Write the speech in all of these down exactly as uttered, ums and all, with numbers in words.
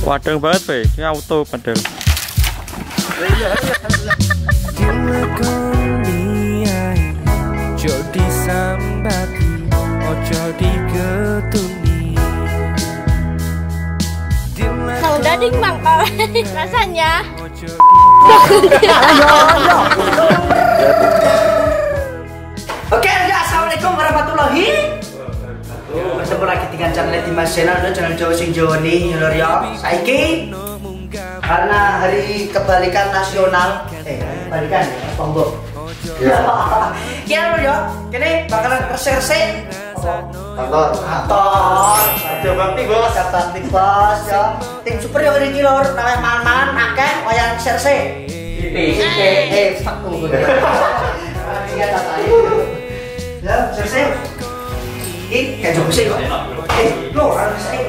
Wadeng banget, Pe. Ini auto padahal. Jodi sambati, ojo digetuni. Kalau dading mangkal rasanya. Oke, ya, assalamualaikum warahmatullahi wabarakatuh. Bertemu lagi dengan channel Dimas Channel, channel Jawa Sing Jawa nih, Yulur ya. Saiki karena hari kebalikan nasional, eh kebalikan ya, Ponggok. Ya, kira ya, kini bakalan reserse kantor, kantor, ada bakti bos, ada bakti bos ya. Tim super yang ini lor, namanya man-man, akeh, wayang reserse. Iti, eh, satu. Iya tata itu. Ya, reserse. Ini kayak jauh sih kok. Eh, lo harus saya.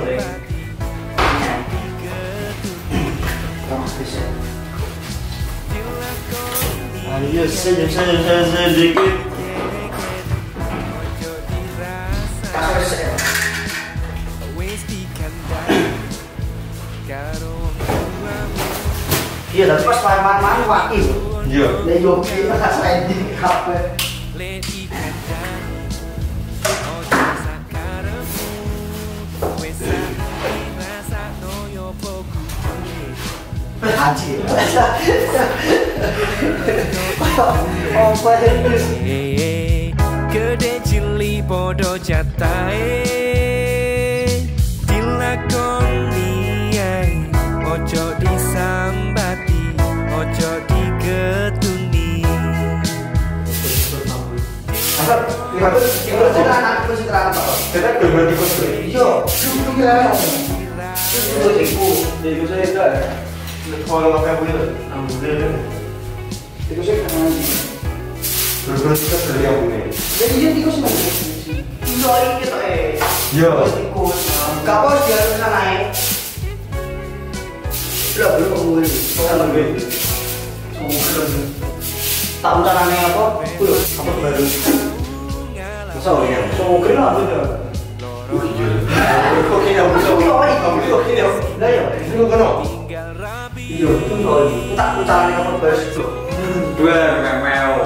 Ayo saja saja saja dikit. Iya, tapi pas main-main wakil. Iya. Lah yo kita kasih di kafe. Haji. Oh, bagus. Gede cili podo jatahe dilakoni ae ojo disambati ojo digetuni. Asal lihat itu kita anak konsentrasi apa? Kita gambar di pos. Iya, dulu ya. Itu iku, iku saya itu. Kalau pakai boleh, ambil. Iku saya kenal. Terus kita beli yang ini. Jadi dia tikus mana? Iya ini kita eh. Iya. Tikus. Kapos dia sana naik. Belum belum mulai. Kalau lebih. Semua tahu caranya apa? Belum. Apa baru? Masa ya? Semua kira apa itu? Kok kira bisa? Kok kira kira? Dah ya. Itu kan? Iya. Itu tak caranya apa baru? Dua memel.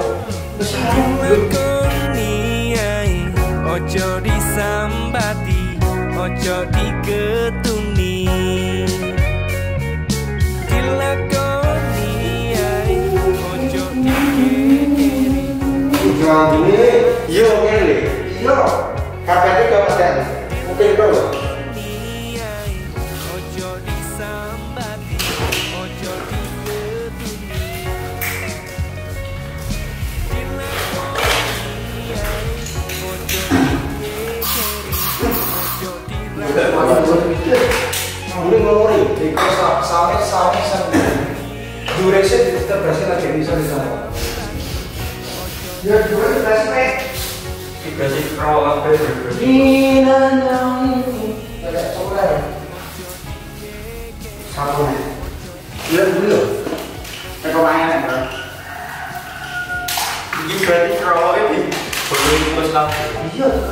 Dilakoni ae ojo disambati ojo digetuni. Dilakoni ae ojo dikekeri. Ngene yo ngene. Yo. Kabeh kok paten. Mungkin kok. Ojo disambati ojo digetuni. Boleh ngomongin, ikut sampai sampai sampai durasi kita berhasil lagi bisa di sana. Ya durasi berhasil, berhasil kalau apa berhasil. Ini nang ini ada coba ya. Satu nih, ya dulu. Kita main ya. Ini berarti kalau ini boleh ikut lagi. Iya terus.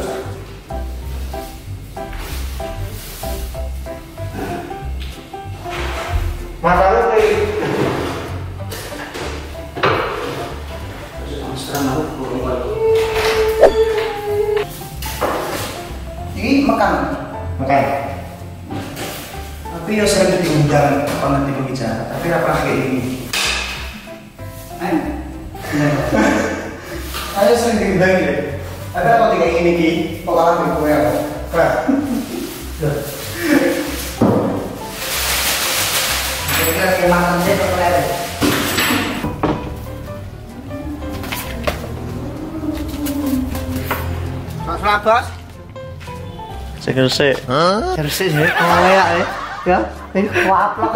Masalah nih. Ini makan, makan. Tapi ya sering diundang apa nanti berbicara. Tapi apa kayak ini? Ayo sering diundang ya. Ada apa kayak ini ki? Pengalaman gue apa? Keren. Kira-kira makan dia apa? Selamat bos. Saya sih. Hah? Terus sih, oh ya, ya, ini kuaplak.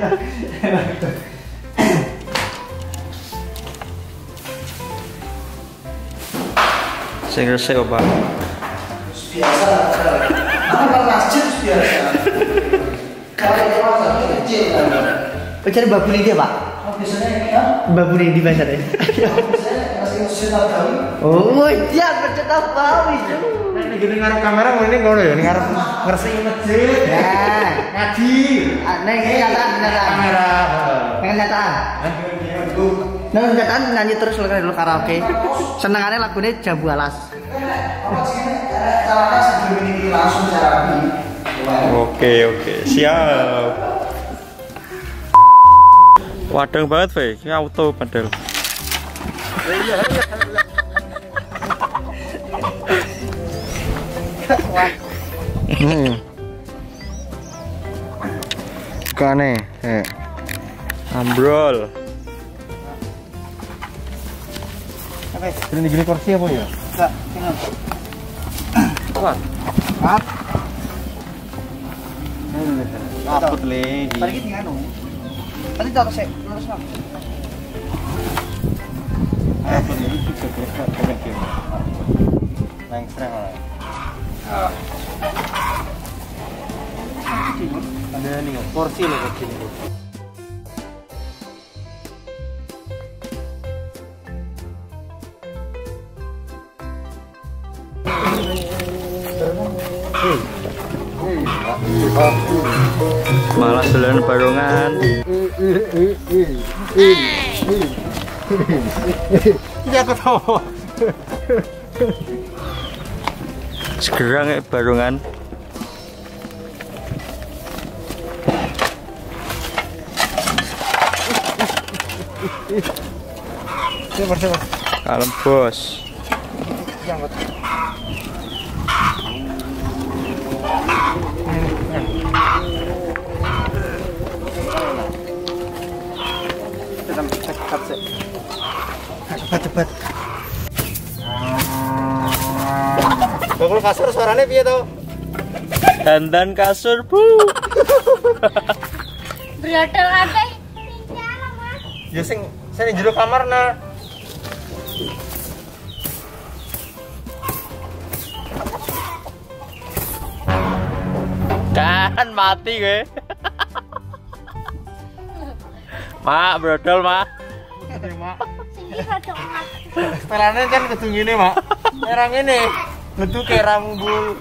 Saya sih apa? Biasa. Apa masjid biasa? Kalau itu masa kecil. Pencari babu ini dia pak? Oh biasanya ini ya? Babu ini di mana deh? Biasanya masih musim tahu. Oh iya, pencari tahu itu. Nek gini ngarep kamera ngene ngono ya, ngarep ngresiki masjid. Ya, ngaji. Neng nyataan nyataan Kamera. neng nyataan neng nyataan nyanyi terus dulu karaoke. Senengannya lagunya Jambu Alas. Oke oke siap. Wadeng banget Fe, ini auto padahal. Hmm. Kane, eh. Ambrol. Ini gini kursi apa ya? Enggak, tinggal. Wah, Maaf. Takut le. Tadi kita nganu. Tadi jatuh sih, lurus lah. Takut le itu juga kena game. Nang serang lah. Ada nih kursi lo kecil. malah selain barongan. Tidak ketawa. Segera nggak barongan. Coba coba. Kalem bos. Cepat cepat. Bakul kasur suaranya piye to? Dandan kasur bu. Brodol kabeh. Ya sing sing jero kamar nah. Kan mati gue. Mak brodol mak. Sini rodok mak. Setelahnya kan kudu ngene, Mak. Era ngene. Metu ke rambul.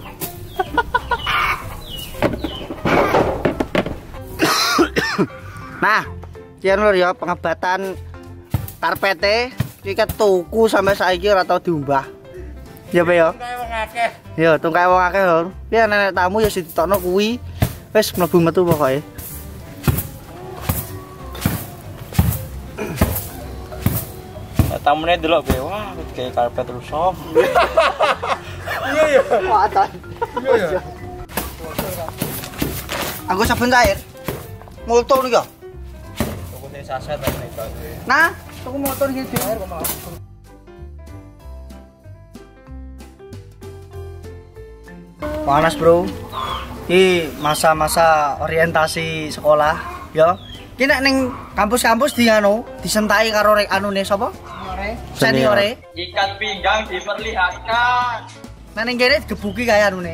Nah, jan lur ya pengebatan karpete iki ketuku sampai saiki ora tau diumbah. Ya Pak ya. Kayak wong akeh. Ya, tungkae wong akeh lho. Piye nenek tamu ya ditokno kuwi. Wis mlebu metu pokoke. Tamune delok gue. Wah, kayak karpet rusak. Iya iya. Watan. Iya ya. Aku sabun cair. Multo nih ya. Tuku sing saset ta nek. Nah, aku motor gitu. Panas bro. Ini masa-masa orientasi sekolah, ya. Ki nek ning kampus-kampus di anu, disentai karo rek anune sapa? Seniore. Ikat pinggang diperlihatkan. Nah ning kene digebuki kaya anune.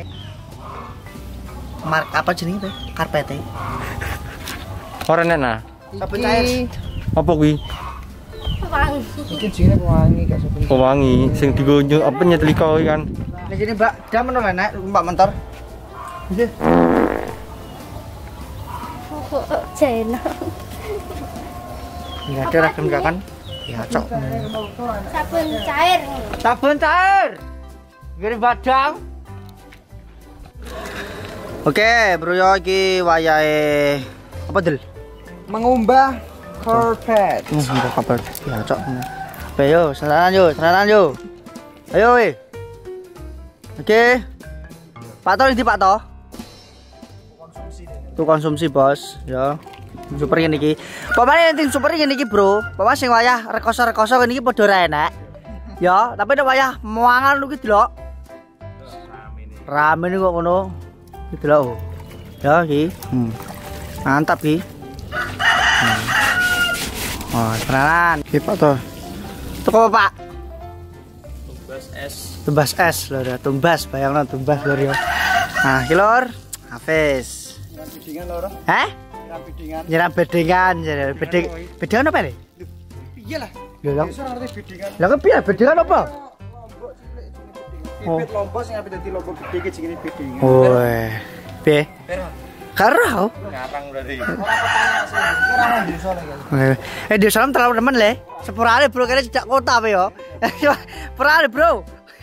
Mark apa jenenge, karpete. Ora enak nah. Sabun cair. Apa kuwi? Wangi. Iki jenenge pewangi gak sabun. Pewangi sing digo apa nyetlika kuwi kan. Ning kene Mbak, dah menawa nek Mbak mentor. Nggih. Jena. Enggak ada ragam enggak kan? Ya, cok. Sabun cair. Sabun cair. Ngirim badang. Oke, bro yo iki wayahe apa Del? Mengumbah karpet. Hmm, mbok kabar. Ya, cok. Ayo, yo, selanan yo, selanan yo. Ayo we. Oke. Pak Toh di Pak Toh. Tuh konsumsi bos, ya. Super ngene iki. Pamane ning super ngene iki, Bro. Pama sing wayah rekoso-rekoso ngene iki padha ora enak. Ya, tapi nek wayah muangan lu ki delok. Rame kok ngono. Ki delok. Ya iki. Hmm. Mantap ki. Hmm. Oh, tenanan. Ki Pak Toh. Teko Pak. Tumbas es. Tumbas es lho, ya. Tumbas, bayangno tumbas lho ya. Nah, ki lor. Hafiz. Bedingan lho, Hah? bedingan. Nyiram bedengan, bedeng, bedengan apa nih? Iya lah. Lho, Iso ngerti bedingan. lah kepiye bedengan apa? Iya Bibit lombok sing ape dadi lombok gede iki jenenge bedingan. Woi. Piye? Karo. Ngarang berarti. Ora desa lagi. Eh di salam terlalu temen le. Sepurane bro kene cedak kota apa yo. Sepurane bro.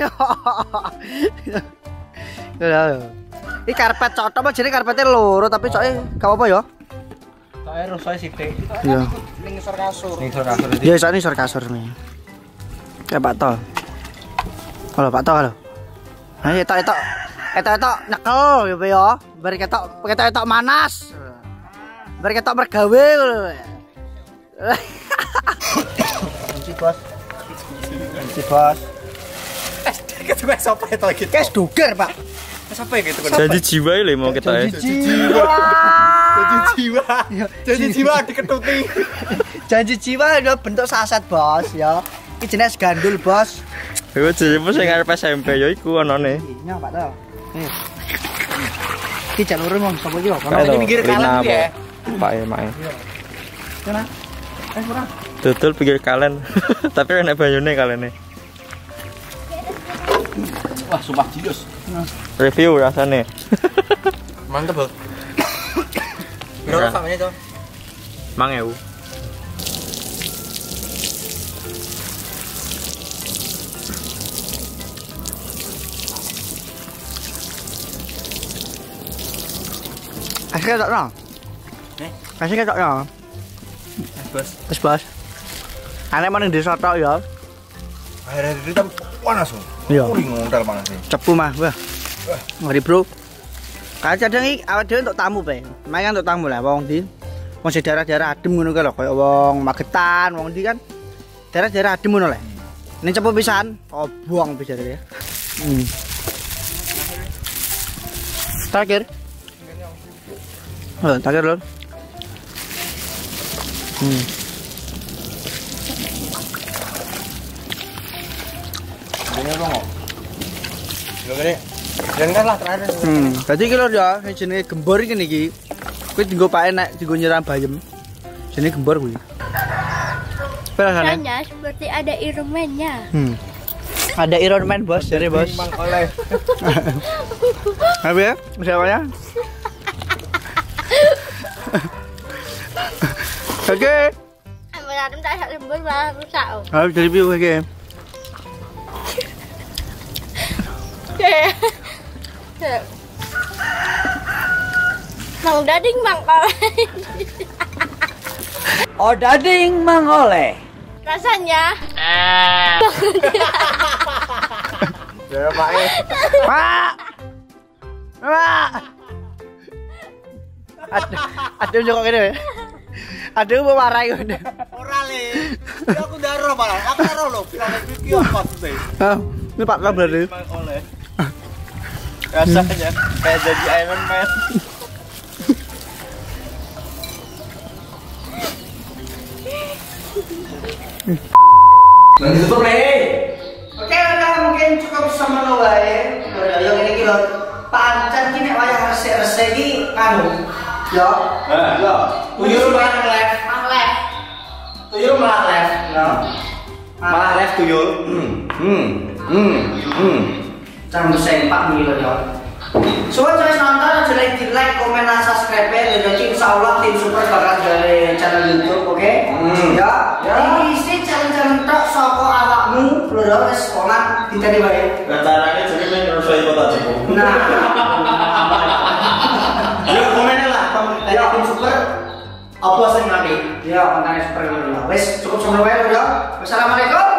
Iki karpet cocok apa jenenge karpete loro tapi coke gak apa-apa yo. Soalnya rusoi sithik. Iya. Ning ngisor kasur. Ning sor kasur iki. Ya iso ning sor kasur nih. Kayak Pak Tol. Halo Pak Tol halo. Ayo etok etok. Etok etok nyekel yo yo. Bar ketok ketok etok manas. Bar ketok mergawe ngono. Kunci bos. Kunci bos. Itu kayak sapa itu gitu. Kes duger, Pak. Sapa gitu kan. Janji jiwa lho mau kita ya. Jiwa. Janji jiwa. Janji jiwa diketuti. Janji jiwa itu bentuk saset, Bos, ya. Iki jenis gandul, Bos. Iku jenenge sing arep S M P ya iku onone. Iya, Pak Tol. Iki jalur ngomong sapa iki kok. Kalau pinggir kanan ya. Pak ya, Mak. Sana. Eh, kurang. Tutul pinggir kalen. Tapi enak banyune kalene. Wah, sumpah jius. Review rasane. Mantep, Bang. Berapa samanya, Cok? Mang ewu. Asik tok no. Eh? Asik tok no. Bos. Wis, Bos. Arek meneng desa tok ya. Akhirnya itu tam panas. Iya. Kuring ngontel panas e. Cepu mah, wah. Ngeri, Bro. Kayak kadang iki awak dhewe untuk tamu, Pe. Mayan untuk tamu lah wong di. Wong sing daerah-daerah adem ngono kae lho, kaya wong Magetan, wong di kan. Daerah-daerah adem ngono lho. Ning cepu pisan, oh buang bisa ya. Hmm. Terakhir. Oh, terakhir lho. Hmm. Ini dong. Yo gini. Jangan lah terakhir. Hmm, dadi iki lho ya, sing jenenge gembor iki niki. Kuwi dienggo pake nek dienggo nyeram bayem. Jenenge gembor kuwi. Rasanya Rasanya seperti ada Iron-Man-nya. Hmm. Ada Iron Man, Bos, jadi Bos. Mang oleh. Apa ya? Siapanya? Oke. Ambil adem tak ada lembur malah rusak. Oh. Harus jadi view oke. Oke. Mang dading mang oleh. Oh, dading Mang Oleh. Rasanya Ya Pak e. Pak. Pak. Aduh, aduh joko kene. Aduh mau marah iku. Ora le. Ya aku ndaro malah. Aku ndaro lho. Pilane iki apa sih? Ah, ini Pak Kabar berarti. Mang oleh. Rasanya kayak jadi Iron Man. Bang YouTube play. Oke, udah mungkin cukup sama lo wae. Yang ini kilo pancen ki nek wayah resik-resik iki anu. Yo. Eh, yo. Tuyul malah live, malah live. Tuyul malah live, no. Malah live tuyul. Hmm. Hmm. Hmm. Hmm. Campur sempak nih lo yo. Sobat saya nonton, jangan di like, komen, dan subscribe ya. Jadi insya Allah tim super bakal dari channel YouTube, oke? Hmm. Ya, Ya. ini sih challenge tok soko awakmu, lho wis sekolah ditani wae. Rencananya jadi main rusoi kota Cepu. Nah, Yo komen lah, komen ya tim super apa sing nanti? Ya, konten super lho. Wis cukup sampai wae lho ya. Wassalamualaikum.